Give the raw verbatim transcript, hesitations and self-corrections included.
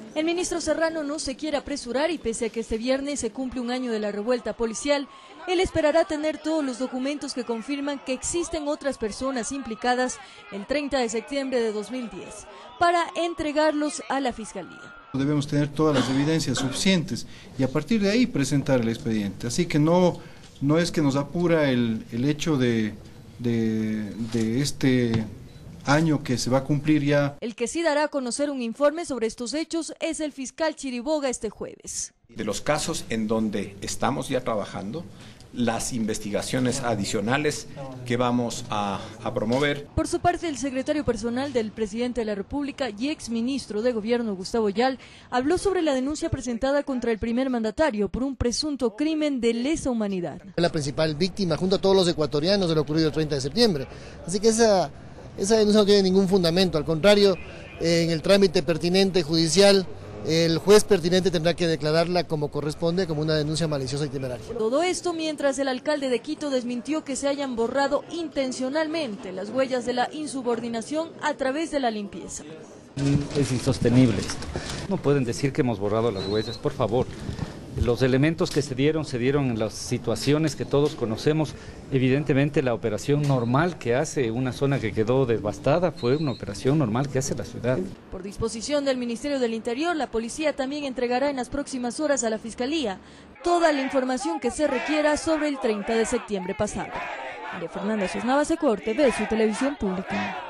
El ministro Serrano no se quiere apresurar y pese a que este viernes se cumple un año de la revuelta policial, él esperará tener todos los documentos que confirman que existen otras personas implicadas el treinta de septiembre de dos mil diez para entregarlos a la Fiscalía. Debemos tener todas las evidencias suficientes y a partir de ahí presentar el expediente. Así que no, no es que nos apura el, el hecho de, de, de este año que se va a cumplir ya. El que sí dará a conocer un informe sobre estos hechos es el fiscal Chiriboga este jueves. De los casos en donde estamos ya trabajando, las investigaciones adicionales que vamos a, a promover. Por su parte, el secretario personal del presidente de la República y exministro de Gobierno, Gustavo Yal, habló sobre la denuncia presentada contra el primer mandatario por un presunto crimen de lesa humanidad. La principal víctima junto a todos los ecuatorianos de lo ocurrido el treinta de septiembre. Así que esa, esa denuncia no tiene ningún fundamento, al contrario, eh, en el trámite pertinente judicial, el juez pertinente tendrá que declararla como corresponde, como una denuncia maliciosa y temeraria. Todo esto mientras el alcalde de Quito desmintió que se hayan borrado intencionalmente las huellas de la insubordinación a través de la limpieza. Es insostenible esto. No pueden decir que hemos borrado las huellas, por favor. Los elementos que se dieron, se dieron en las situaciones que todos conocemos. Evidentemente la operación normal que hace una zona que quedó devastada fue una operación normal que hace la ciudad. Por disposición del Ministerio del Interior, la policía también entregará en las próximas horas a la Fiscalía toda la información que se requiera sobre el treinta de septiembre pasado. María Fernanda Sos Navas, Ecorte, ve su televisión pública.